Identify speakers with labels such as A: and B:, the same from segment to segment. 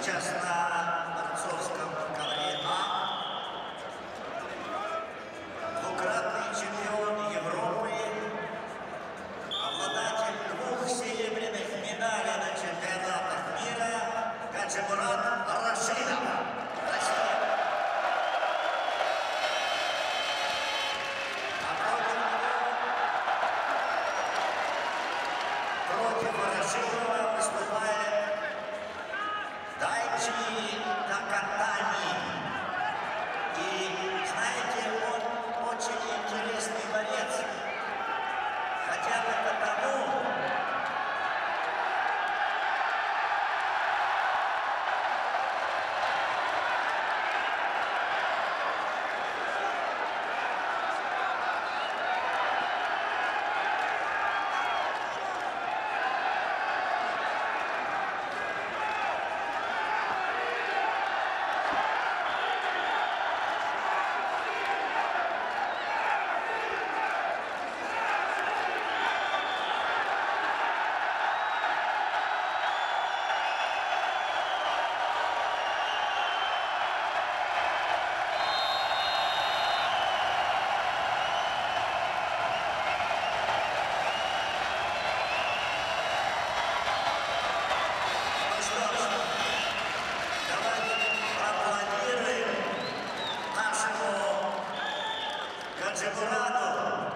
A: сейчас на борцовском ковре двукратный чемпион Европы, обладатель 2 серебряных медалей на чемпионатах мира Гаджимурад Рашидов. Против Рашидова выступает Дайчи Накатани. И знаете, он очень интересный борец. Хотя бы потому, Гаджимураду.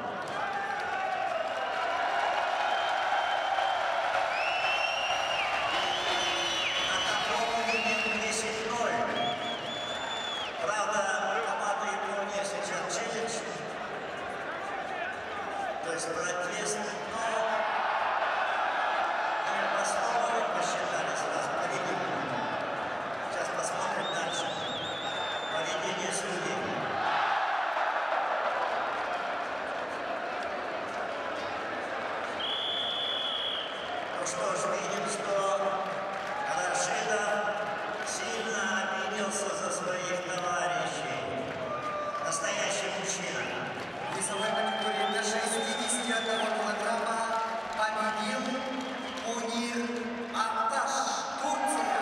A: На таком уровне 10-0. Правда, команда Японии сейчас челлендж. То есть протест, но в основе посчитали сразу поведение. Сейчас посмотрим дальше. Поведение судей. Ну что ж, видим, что Рашидов сильно обиделся за своих товарищей. Настоящий мужчина.
B: В весовой категории до 61 килограмма победил Мунир Атташ, Турция.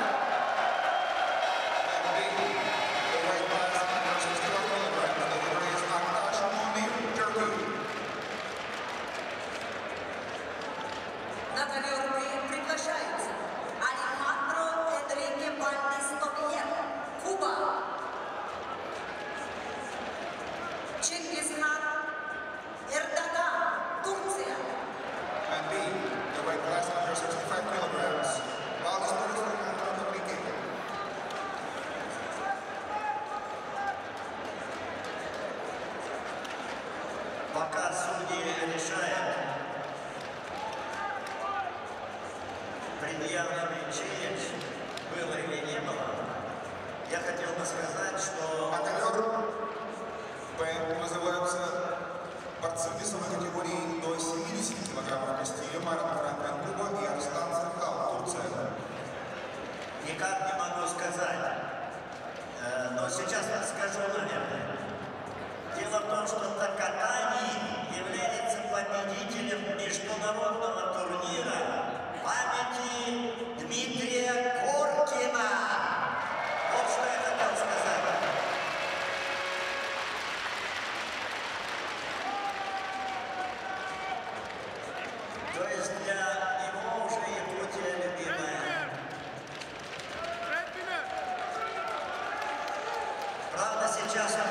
C: На ковер приглашаются Алехандро Энрике Вальдес-Томьер, Куба, Чингисхан Эрдоган, Турция.
D: And B, the weight class under 65 kilograms, Valdez Alejandro Enrique.
A: Пока судьи решают, предъявленный челлендж был или не было, я хотел бы сказать, что
D: А ковер П называются борцы весовой категории до 70 килограммов Кастильо, Марин Франклин, Куба и Арслан Серхал, Турция.
A: никак не могу сказать, но сейчас расскажу, наверное. Дело в том, что Накатани является победителем международного турнира памяти Дмитрия Коркина. Вот что я хотел сказать. То есть для него уже Якутия любимая. Правда, сейчас